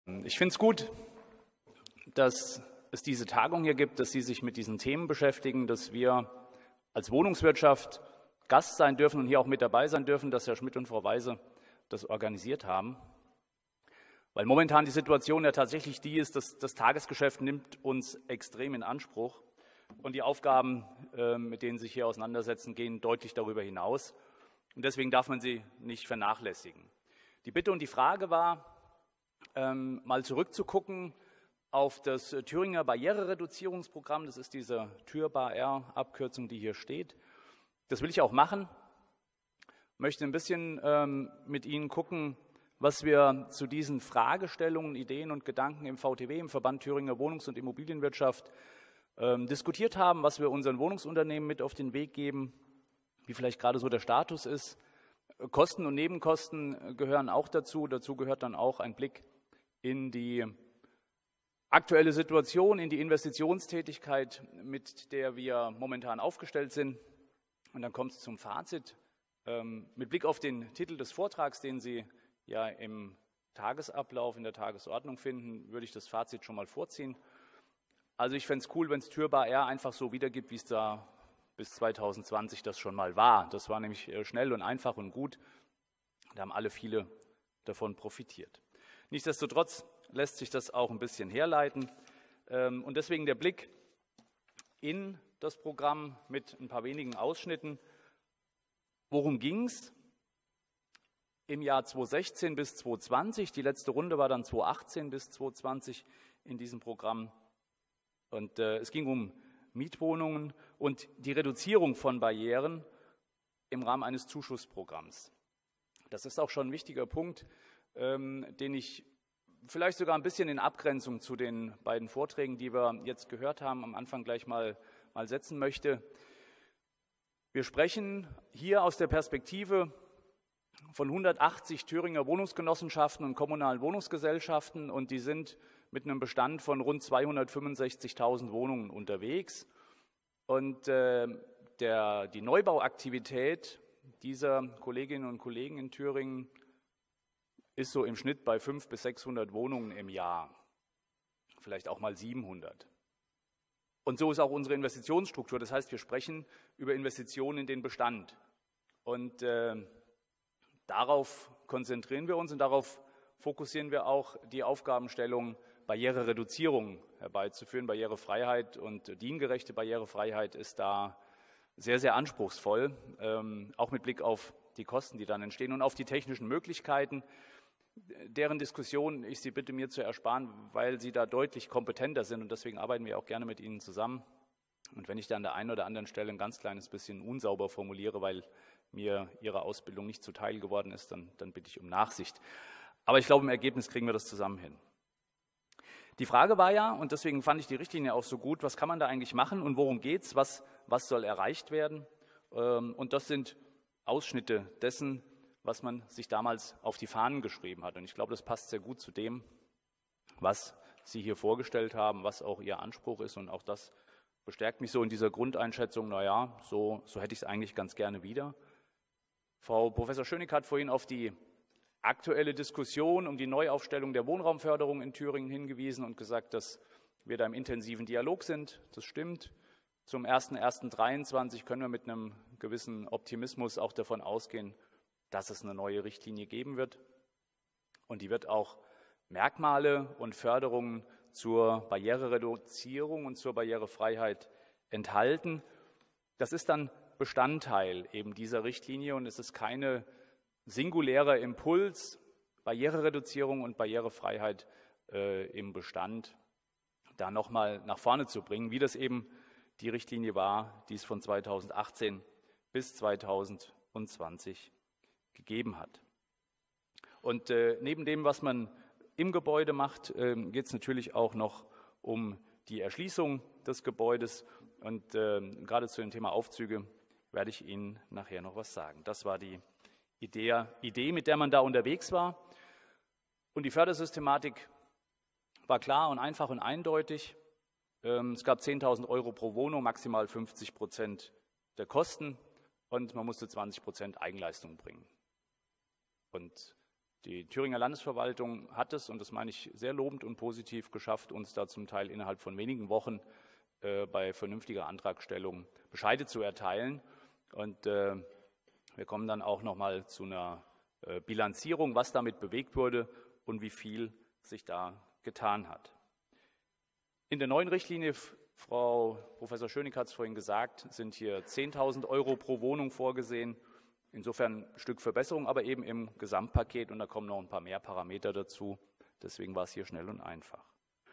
Ich finde es gut, dass es diese Tagung hier gibt, dass Sie sich mit diesen Themen beschäftigen, dass wir als Wohnungswirtschaft Gast sein dürfen und hier auch mit dabei sein dürfen, dass Herr Schmidt und Frau Weise das organisiert haben. Weil momentan die Situation ja tatsächlich die ist, dass das Tagesgeschäft nimmt uns extrem in Anspruch und die Aufgaben, mit denen Sie sich hier auseinandersetzen, gehen deutlich darüber hinaus. Und deswegen darf man sie nicht vernachlässigen. Die Bitte und die Frage war, mal zurückzugucken auf das Thüringer Barrierereduzierungsprogramm. Das ist diese TÜR-BAR-Abkürzung, die hier steht. Das will ich auch machen. Ich möchte ein bisschen mit Ihnen gucken, was wir zu diesen Fragestellungen, Ideen und Gedanken im VTW, im Verband Thüringer Wohnungs- und Immobilienwirtschaft, diskutiert haben, was wir unseren Wohnungsunternehmen mit auf den Weg geben, wie vielleicht gerade so der Status ist. Kosten und Nebenkosten gehören auch dazu. Dazu gehört dann auch ein Blick in die aktuelle Situation, in die Investitionstätigkeit, mit der wir momentan aufgestellt sind. Und dann kommt es zum Fazit. Mit Blick auf den Titel des Vortrags, den Sie ja im Tagesablauf, in der Tagesordnung finden, würde ich das Fazit schon mal vorziehen. Also ich fände es cool, wenn es TÜR-BAR einfach so wiedergibt, wie es da bis 2020 das schon mal war. Das war nämlich schnell und einfach und gut. Da haben viele davon profitiert. Nichtsdestotrotz lässt sich das auch ein bisschen herleiten. Und deswegen der Blick in das Programm mit ein paar wenigen Ausschnitten. Worum ging es im Jahr 2016 bis 2020? Die letzte Runde war dann 2018 bis 2020 in diesem Programm. Und es ging um Mietwohnungen und die Reduzierung von Barrieren im Rahmen eines Zuschussprogramms. Das ist auch schon ein wichtiger Punkt, den ich vielleicht sogar ein bisschen in Abgrenzung zu den beiden Vorträgen, die wir jetzt gehört haben, am Anfang gleich mal setzen möchte. Wir sprechen hier aus der Perspektive von 180 Thüringer Wohnungsgenossenschaften und kommunalen Wohnungsgesellschaften, und die sind mit einem Bestand von rund 265.000 Wohnungen unterwegs. Und die Neubauaktivität dieser Kolleginnen und Kollegen in Thüringen ist so im Schnitt bei 500 bis 600 Wohnungen im Jahr, vielleicht auch mal 700. Und so ist auch unsere Investitionsstruktur. Das heißt, wir sprechen über Investitionen in den Bestand. Und darauf konzentrieren wir uns und darauf fokussieren wir auch die Aufgabenstellung, Barrierereduzierung herbeizuführen. Barrierefreiheit und diengerechte Barrierefreiheit ist da sehr, sehr anspruchsvoll, auch mit Blick auf die Kosten, die dann entstehen und auf die technischen Möglichkeiten, deren Diskussion ich Sie bitte, mir zu ersparen, weil Sie da deutlich kompetenter sind, und deswegen arbeiten wir auch gerne mit Ihnen zusammen. Und wenn ich da an der einen oder anderen Stelle ein ganz kleines bisschen unsauber formuliere, weil mir Ihre Ausbildung nicht zuteil geworden ist, dann bitte ich um Nachsicht. Aber ich glaube, im Ergebnis kriegen wir das zusammen hin. Die Frage war ja, und deswegen fand ich die Richtlinie auch so gut, was kann man da eigentlich machen und worum geht es, was soll erreicht werden? Und das sind Ausschnitte dessen, was man sich damals auf die Fahnen geschrieben hat. Und ich glaube, das passt sehr gut zu dem, was Sie hier vorgestellt haben, was auch Ihr Anspruch ist. Und auch das bestärkt mich so in dieser Grundeinschätzung, naja, so hätte ich es eigentlich ganz gerne wieder. Frau Professor Schönig hat vorhin auf die aktuelle Diskussion um die Neuaufstellung der Wohnraumförderung in Thüringen hingewiesen und gesagt, dass wir da im intensiven Dialog sind. Das stimmt. Zum 01.01.2023 können wir mit einem gewissen Optimismus auch davon ausgehen, dass es eine neue Richtlinie geben wird. Und die wird auch Merkmale und Förderungen zur Barrierereduzierung und zur Barrierefreiheit enthalten. Das ist dann Bestandteil eben dieser Richtlinie und es ist keine singulärer Impuls, Barrierereduzierung und Barrierefreiheit im Bestand da nochmal nach vorne zu bringen, wie das eben die Richtlinie war, die es von 2018 bis 2020 gegeben hat. Und neben dem, was man im Gebäude macht, geht es natürlich auch noch um die Erschließung des Gebäudes. Und gerade zu dem Thema Aufzüge werde ich Ihnen nachher noch was sagen. Das war die Idee, mit der man da unterwegs war. Und die Fördersystematik war klar und einfach und eindeutig. Es gab 10.000 € pro Wohnung, maximal 50% der Kosten und man musste 20% Eigenleistung bringen. Und Die Thüringer Landesverwaltung hat es, und das meine ich sehr lobend und positiv, geschafft, uns da zum Teil innerhalb von wenigen Wochen bei vernünftiger Antragstellung Bescheide zu erteilen. Und wir kommen dann auch noch mal zu einer Bilanzierung, was damit bewegt wurde und wie viel sich da getan hat. In der neuen Richtlinie, Frau Professor Schöning hat es vorhin gesagt, sind hier 10.000 € pro Wohnung vorgesehen. Insofern ein Stück Verbesserung, aber eben im Gesamtpaket, und da kommen noch ein paar mehr Parameter dazu. Deswegen war es hier schnell und einfach.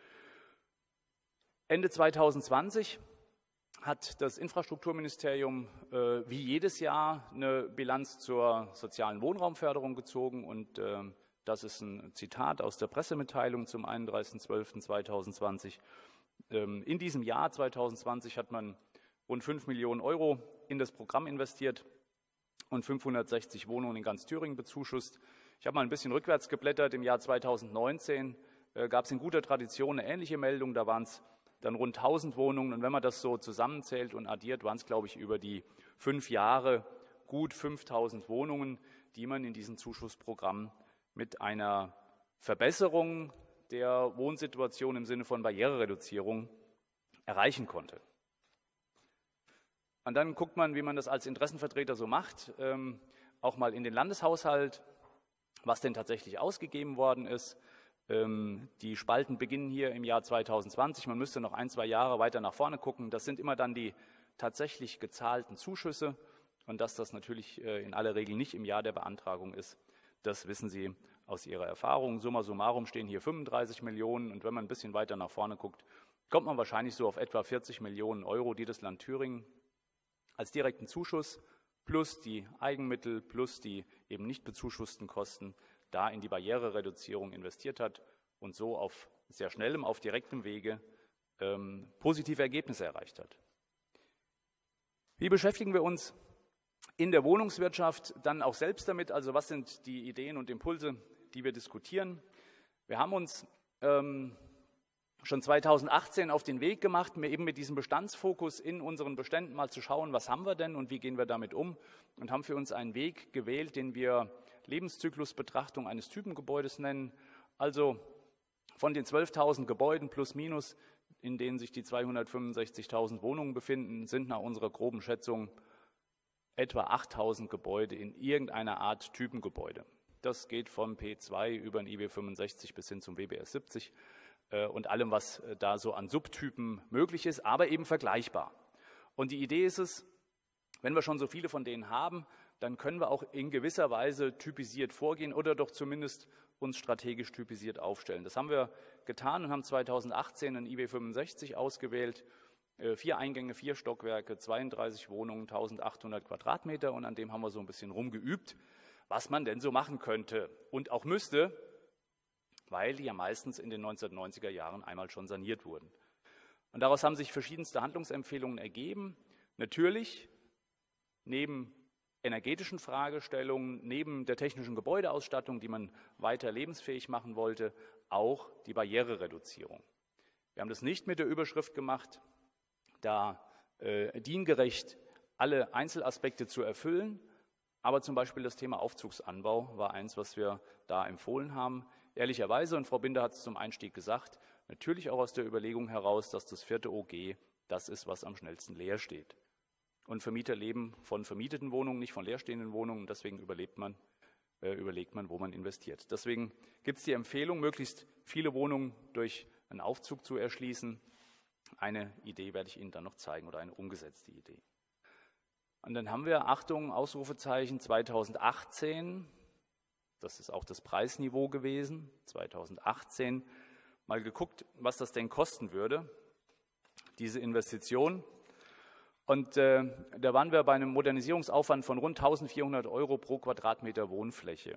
Ende 2020 hat das Infrastrukturministerium wie jedes Jahr eine Bilanz zur sozialen Wohnraumförderung gezogen, und das ist ein Zitat aus der Pressemitteilung zum 31.12.2020. In diesem Jahr 2020 hat man rund 5 Millionen € in das Programm investiert und 560 Wohnungen in ganz Thüringen bezuschusst. Ich habe mal ein bisschen rückwärts geblättert. Im Jahr 2019 gab es in guter Tradition eine ähnliche Meldung. Da waren es dann rund 1000 Wohnungen. Und wenn man das so zusammenzählt und addiert, waren es, glaube ich, über die 5 Jahre gut 5000 Wohnungen, die man in diesem Zuschussprogramm mit einer Verbesserung der Wohnsituation im Sinne von Barrierereduzierung erreichen konnte. Und dann guckt man, wie man das als Interessenvertreter so macht, auch mal in den Landeshaushalt, was denn tatsächlich ausgegeben worden ist. Die Spalten beginnen hier im Jahr 2020. Man müsste noch 1, 2 Jahre weiter nach vorne gucken. Das sind immer dann die tatsächlich gezahlten Zuschüsse. Und dass das natürlich in aller Regel nicht im Jahr der Beantragung ist, das wissen Sie aus Ihrer Erfahrung. Summa summarum stehen hier 35 Millionen. Und wenn man ein bisschen weiter nach vorne guckt, kommt man wahrscheinlich so auf etwa 40 Millionen €, die das Land Thüringen als direkten Zuschuss plus die Eigenmittel plus die eben nicht bezuschussten Kosten da in die Barrierereduzierung investiert hat und so auf sehr schnellem, auf direktem Wege positive Ergebnisse erreicht hat. Wie beschäftigen wir uns in der Wohnungswirtschaft dann auch selbst damit? Also was sind die Ideen und Impulse, die wir diskutieren? Wir haben uns schon 2018 auf den Weg gemacht, eben mit diesem Bestandsfokus in unseren Beständen mal zu schauen, was haben wir denn und wie gehen wir damit um, und haben für uns einen Weg gewählt, den wir Lebenszyklusbetrachtung eines Typengebäudes nennen. Also von den 12.000 Gebäuden plus minus, in denen sich die 265.000 Wohnungen befinden, sind nach unserer groben Schätzung etwa 8.000 Gebäude in irgendeiner Art Typengebäude. Das geht vom P2 über den IW 65 bis hin zum WBS 70. Und allem, was da so an Subtypen möglich ist, aber eben vergleichbar. Und die Idee ist es, wenn wir schon so viele von denen haben, dann können wir auch in gewisser Weise typisiert vorgehen oder doch zumindest uns strategisch typisiert aufstellen. Das haben wir getan und haben 2018 einen IW 65 ausgewählt, 4 Eingänge, 4 Stockwerke, 32 Wohnungen, 1800 Quadratmeter, und an dem haben wir so ein bisschen rumgeübt, was man denn so machen könnte und auch müsste, weil die ja meistens in den 1990er Jahren einmal schon saniert wurden. Und daraus haben sich verschiedenste Handlungsempfehlungen ergeben. Natürlich neben energetischen Fragestellungen, neben der technischen Gebäudeausstattung, die man weiter lebensfähig machen wollte, auch die Barrierereduzierung. Wir haben das nicht mit der Überschrift gemacht, da diengerecht alle Einzelaspekte zu erfüllen, aber zum Beispiel das Thema Aufzugsanbau war eins, was wir da empfohlen haben. Ehrlicherweise, und Frau Binder hat es zum Einstieg gesagt, natürlich auch aus der Überlegung heraus, dass das 4. OG das ist, was am schnellsten leer steht. Und Vermieter leben von vermieteten Wohnungen, nicht von leerstehenden Wohnungen. Deswegen überlegt man, wo man investiert. Deswegen gibt es die Empfehlung, möglichst viele Wohnungen durch einen Aufzug zu erschließen. Eine Idee werde ich Ihnen dann noch zeigen oder eine umgesetzte Idee. Und dann haben wir, Achtung, Ausrufezeichen, 2018, das ist auch das Preisniveau gewesen, 2018, mal geguckt, was das denn kosten würde, diese Investition. Und da waren wir bei einem Modernisierungsaufwand von rund 1.400 € pro Quadratmeter Wohnfläche.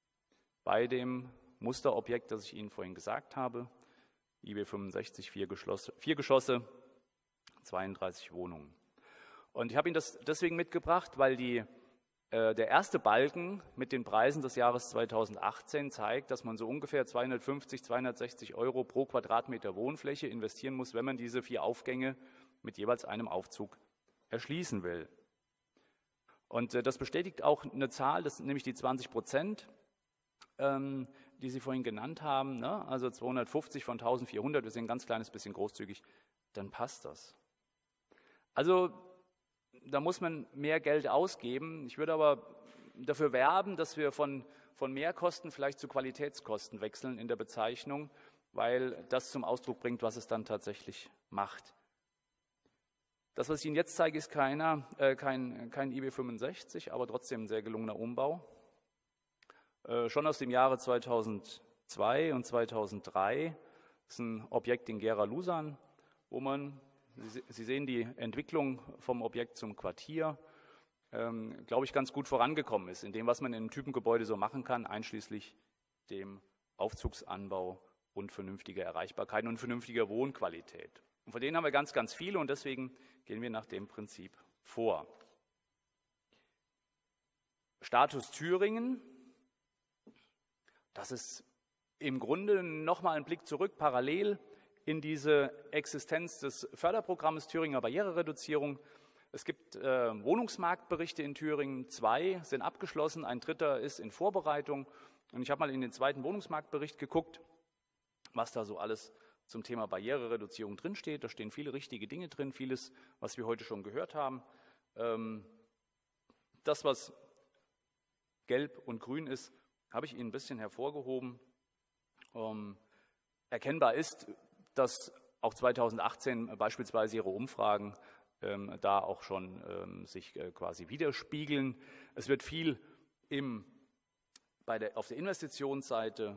Bei dem Musterobjekt, das ich Ihnen vorhin gesagt habe, IW 65, 4 Geschosse, 32 Wohnungen. Und ich habe Ihnen das deswegen mitgebracht, weil der erste Balken mit den Preisen des Jahres 2018 zeigt, dass man so ungefähr 250, 260 € pro Quadratmeter Wohnfläche investieren muss, wenn man diese 4 Aufgänge mit jeweils einem Aufzug erschließen will. Und das bestätigt auch eine Zahl, das sind nämlich die 20%. die Sie vorhin genannt haben, ne? Also 250 von 1400, wir sind ein ganz kleines bisschen großzügig, dann passt das. Also da muss man mehr Geld ausgeben. Ich würde aber dafür werben, dass wir von Mehrkosten vielleicht zu Qualitätskosten wechseln in der Bezeichnung, weil das zum Ausdruck bringt, was es dann tatsächlich macht. Das, was ich Ihnen jetzt zeige, ist kein IB65, aber trotzdem ein sehr gelungener Umbau. Schon aus dem Jahre 2002 und 2003. Das ist ein Objekt in Gera-Lusan, wo man, Sie sehen die Entwicklung vom Objekt zum Quartier, glaube ich, ganz gut vorangekommen ist, in dem, was man in einem Typengebäude so machen kann, einschließlich dem Aufzugsanbau und vernünftiger Erreichbarkeit und vernünftiger Wohnqualität. Und von denen haben wir ganz, ganz viele und deswegen gehen wir nach dem Prinzip vor. Status Thüringen. Das ist im Grunde nochmal ein Blick zurück, parallel in diese Existenz des Förderprogramms Thüringer Barrierereduzierung. Es gibt Wohnungsmarktberichte in Thüringen, 2 sind abgeschlossen, ein 3. ist in Vorbereitung. Und ich habe mal in den 2. Wohnungsmarktbericht geguckt, was da so alles zum Thema Barrierereduzierung drinsteht. Da stehen viele richtige Dinge drin, vieles, was wir heute schon gehört haben. Das, was gelb und grün ist, habe ich Ihnen ein bisschen hervorgehoben. Erkennbar ist, dass auch 2018 beispielsweise Ihre Umfragen da auch schon sich quasi widerspiegeln. Es wird viel auf der Investitionsseite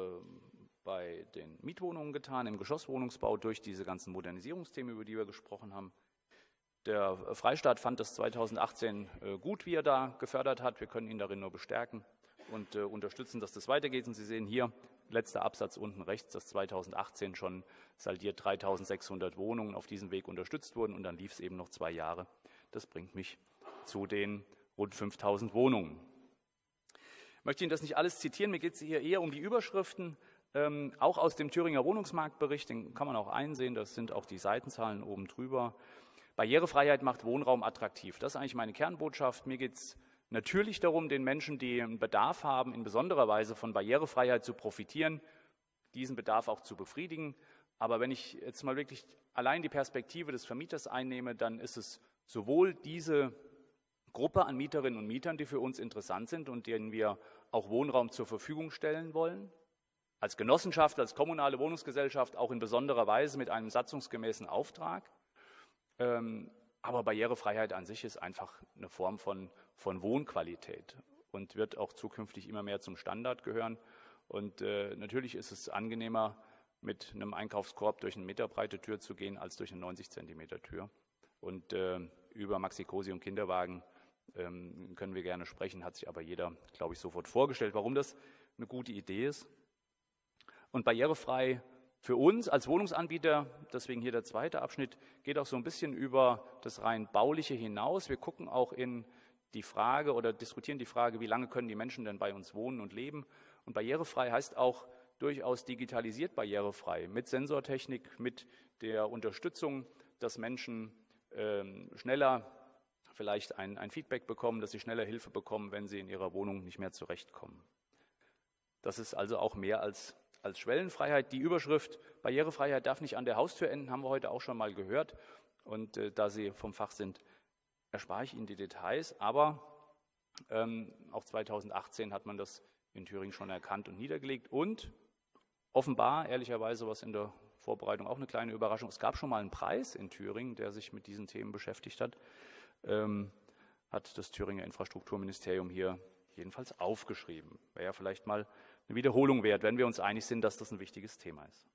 bei den Mietwohnungen getan, im Geschosswohnungsbau durch diese ganzen Modernisierungsthemen, über die wir gesprochen haben. Der Freistaat fand das 2018 gut, wie er da gefördert hat. Wir können ihn darin nur bestärken und unterstützen, dass das weitergeht. Und Sie sehen hier, letzter Absatz unten rechts, dass 2018 schon saldiert 3.600 Wohnungen auf diesem Weg unterstützt wurden und dann lief es eben noch 2 Jahre. Das bringt mich zu den rund 5.000 Wohnungen. Ich möchte Ihnen das nicht alles zitieren, mir geht es hier eher um die Überschriften, auch aus dem Thüringer Wohnungsmarktbericht, den kann man auch einsehen, das sind auch die Seitenzahlen oben drüber. Barrierefreiheit macht Wohnraum attraktiv. Das ist eigentlich meine Kernbotschaft. Mir geht es natürlich darum, den Menschen, die einen Bedarf haben, in besonderer Weise von Barrierefreiheit zu profitieren, diesen Bedarf auch zu befriedigen. Aber wenn ich jetzt mal wirklich allein die Perspektive des Vermieters einnehme, dann ist es sowohl diese Gruppe an Mieterinnen und Mietern, die für uns interessant sind und denen wir auch Wohnraum zur Verfügung stellen wollen, als Genossenschaft, als kommunale Wohnungsgesellschaft auch in besonderer Weise mit einem satzungsgemäßen Auftrag. Aber Barrierefreiheit an sich ist einfach eine Form von Wohnqualität und wird auch zukünftig immer mehr zum Standard gehören. Und natürlich ist es angenehmer, mit einem Einkaufskorb durch eine meterbreite Tür zu gehen, als durch eine 90 Zentimeter Tür. Und über Maxi-Cosi und Kinderwagen können wir gerne sprechen, hat sich aber jeder, glaube ich, sofort vorgestellt, warum das eine gute Idee ist. Und barrierefrei für uns als Wohnungsanbieter, deswegen hier der 2. Abschnitt, geht auch so ein bisschen über das rein Bauliche hinaus. Wir gucken auch in die Frage oder diskutieren die Frage, wie lange können die Menschen denn bei uns wohnen und leben. Und barrierefrei heißt auch durchaus digitalisiert barrierefrei, mit Sensortechnik, mit der Unterstützung, dass Menschen schneller vielleicht ein Feedback bekommen, dass sie schneller Hilfe bekommen, wenn sie in ihrer Wohnung nicht mehr zurechtkommen. Das ist also auch mehr als Schwellenfreiheit. Die Überschrift Barrierefreiheit darf nicht an der Haustür enden, haben wir heute auch schon mal gehört. Und da Sie vom Fach sind, erspare ich Ihnen die Details. Aber auch 2018 hat man das in Thüringen schon erkannt und niedergelegt. Und offenbar, ehrlicherweise, was in der Vorbereitung auch eine kleine Überraschung, es gab schon mal einen Preis in Thüringen, der sich mit diesen Themen beschäftigt hat, hat das Thüringer Infrastrukturministerium hier jedenfalls aufgeschrieben. Wäre ja vielleicht mal eine Wiederholung wert, wenn wir uns einig sind, dass das ein wichtiges Thema ist.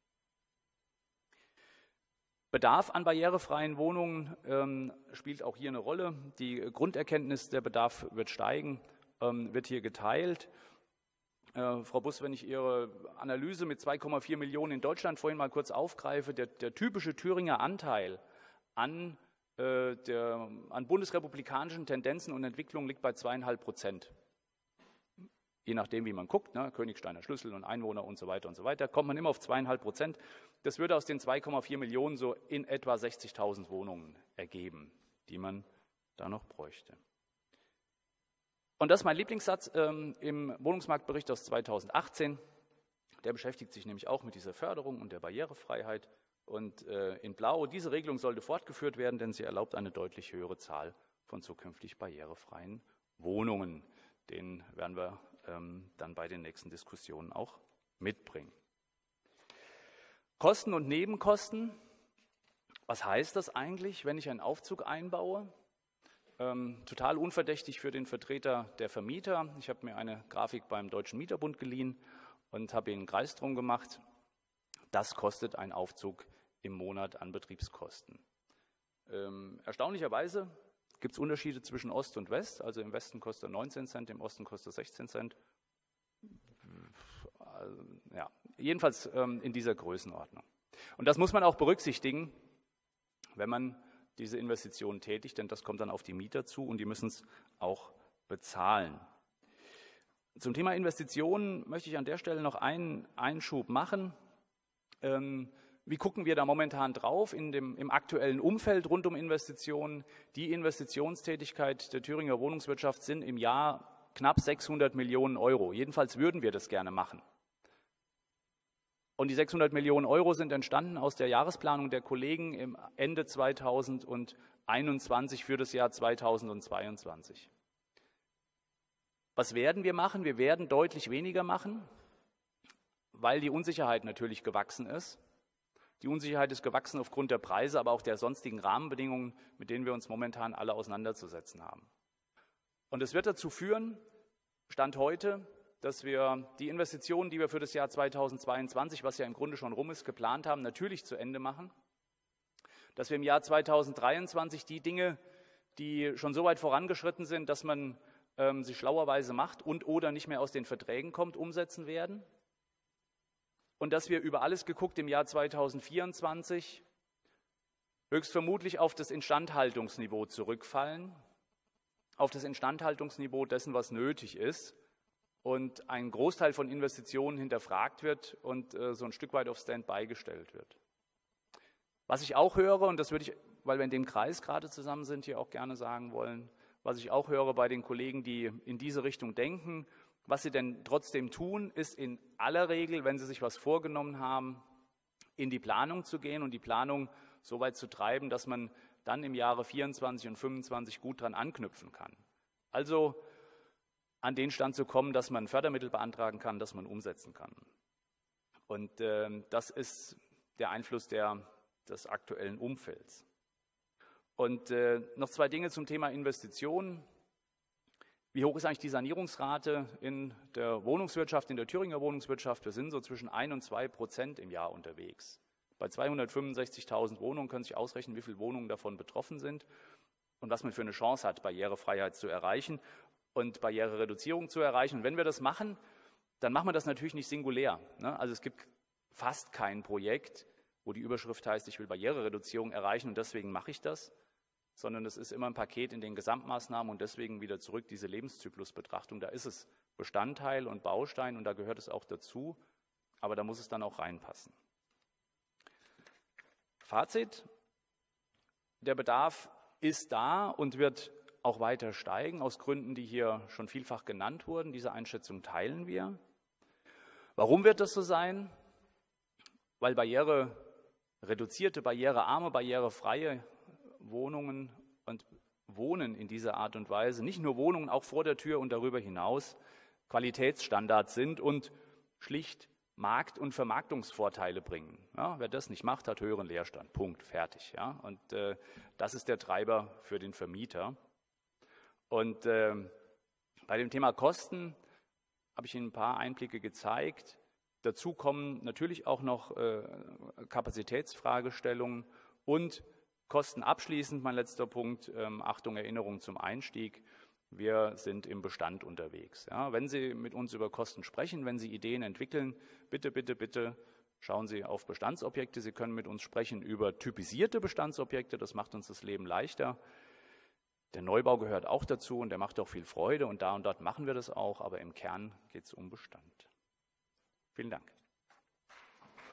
Bedarf an barrierefreien Wohnungen spielt auch hier eine Rolle. Die Grunderkenntnis, der Bedarf wird steigen, wird hier geteilt. Frau Buss, wenn ich Ihre Analyse mit 2,4 Millionen in Deutschland vorhin mal kurz aufgreife, der typische Thüringer Anteil an bundesrepublikanischen Tendenzen und Entwicklungen liegt bei 2,5%. Je nachdem, wie man guckt, ne, Königsteiner Schlüssel und Einwohner und so weiter, kommt man immer auf 2,5%. Das würde aus den 2,4 Millionen so in etwa 60.000 Wohnungen ergeben, die man da noch bräuchte. Und das ist mein Lieblingssatz im Wohnungsmarktbericht aus 2018. Der beschäftigt sich nämlich auch mit dieser Förderung und der Barrierefreiheit. Und in Blau, diese Regelung sollte fortgeführt werden, denn sie erlaubt eine deutlich höhere Zahl von zukünftig barrierefreien Wohnungen. Den werden wir dann bei den nächsten Diskussionen auch mitbringen. Kosten und Nebenkosten. Was heißt das eigentlich, wenn ich einen Aufzug einbaue? Total unverdächtig für den Vertreter der Vermieter. Ich habe mir eine Grafik beim Deutschen Mieterbund geliehen und habe Ihnen einen Kreis drum gemacht. Das kostet ein Aufzug im Monat an Betriebskosten. Erstaunlicherweise gibt es Unterschiede zwischen Ost und West. Also im Westen kostet er 19 Cent, im Osten kostet er 16 Cent. Ja, jedenfalls in dieser Größenordnung. Und das muss man auch berücksichtigen, wenn man diese Investitionen tätigt, denn das kommt dann auf die Mieter zu und die müssen es auch bezahlen. Zum Thema Investitionen möchte ich an der Stelle noch einen Einschub machen. Wie gucken wir da momentan drauf im aktuellen Umfeld rund um Investitionen? Die Investitionstätigkeit der Thüringer Wohnungswirtschaft sind im Jahr knapp 600 Millionen Euro. Jedenfalls würden wir das gerne machen. Und die 600 Millionen Euro sind entstanden aus der Jahresplanung der Kollegen im Ende 2021 für das Jahr 2022. Was werden wir machen? Wir werden deutlich weniger machen, weil die Unsicherheit natürlich gewachsen ist. Die Unsicherheit ist gewachsen aufgrund der Preise, aber auch der sonstigen Rahmenbedingungen, mit denen wir uns momentan alle auseinanderzusetzen haben. Und es wird dazu führen, Stand heute, dass wir die Investitionen, die wir für das Jahr 2022, was ja im Grunde schon rum ist, geplant haben, natürlich zu Ende machen. Dass wir im Jahr 2023 die Dinge, die schon so weit vorangeschritten sind, dass man sie schlauerweise macht und oder nicht mehr aus den Verträgen kommt, umsetzen werden. Und dass wir über alles geguckt im Jahr 2024 höchstvermutlich auf das Instandhaltungsniveau zurückfallen, auf das Instandhaltungsniveau dessen, was nötig ist, und ein Großteil von Investitionen hinterfragt wird und so ein Stück weit auf Standby gestellt wird. Was ich auch höre, und das würde ich, weil wir in dem Kreis gerade zusammen sind, hier auch gerne sagen wollen, was ich auch höre bei den Kollegen, die in diese Richtung denken, was sie denn trotzdem tun, ist in aller Regel, wenn sie sich was vorgenommen haben, in die Planung zu gehen und die Planung so weit zu treiben, dass man dann im Jahre 24 und 25 gut dran anknüpfen kann. Also an den Stand zu kommen, dass man Fördermittel beantragen kann, dass man umsetzen kann. Und das ist der Einfluss des aktuellen Umfelds. Und noch zwei Dinge zum Thema Investitionen. Wie hoch ist eigentlich die Sanierungsrate in der Wohnungswirtschaft, in der Thüringer Wohnungswirtschaft? Wir sind so zwischen 1 und 2% im Jahr unterwegs. Bei 265.000 Wohnungen können Sie sich ausrechnen, wie viele Wohnungen davon betroffen sind und was man für eine Chance hat, Barrierefreiheit zu erreichen und Barrierereduzierung zu erreichen. Und wenn wir das machen, dann machen wir das natürlich nicht singulär. Also es gibt fast kein Projekt, wo die Überschrift heißt, ich will Barrierereduzierung erreichen und deswegen mache ich das, sondern es ist immer ein Paket in den Gesamtmaßnahmen und deswegen wieder zurück diese Lebenszyklusbetrachtung. Da ist es Bestandteil und Baustein und da gehört es auch dazu, aber da muss es dann auch reinpassen. Fazit: Der Bedarf ist da und wird auch weiter steigen, aus Gründen, die hier schon vielfach genannt wurden. Diese Einschätzung teilen wir. Warum wird das so sein? Weil barrierereduzierte, barrierearme, barrierefreie Wohnungen und Wohnen in dieser Art und Weise, nicht nur Wohnungen, auch vor der Tür und darüber hinaus, Qualitätsstandards sind und schlicht Markt- und Vermarktungsvorteile bringen. Ja, wer das nicht macht, hat höheren Leerstand. Punkt, fertig. Ja? Und das ist der Treiber für den Vermieter. Und bei dem Thema Kosten habe ich Ihnen ein paar Einblicke gezeigt. Dazu kommen natürlich auch noch Kapazitätsfragestellungen und Kosten abschließend, mein letzter Punkt, Achtung, Erinnerung zum Einstieg. Wir sind im Bestand unterwegs. Ja, wenn Sie mit uns über Kosten sprechen, wenn Sie Ideen entwickeln, bitte, bitte, bitte schauen Sie auf Bestandsobjekte. Sie können mit uns sprechen über typisierte Bestandsobjekte, das macht uns das Leben leichter. Der Neubau gehört auch dazu und der macht auch viel Freude und dort machen wir das auch, aber im Kern geht es um Bestand. Vielen Dank.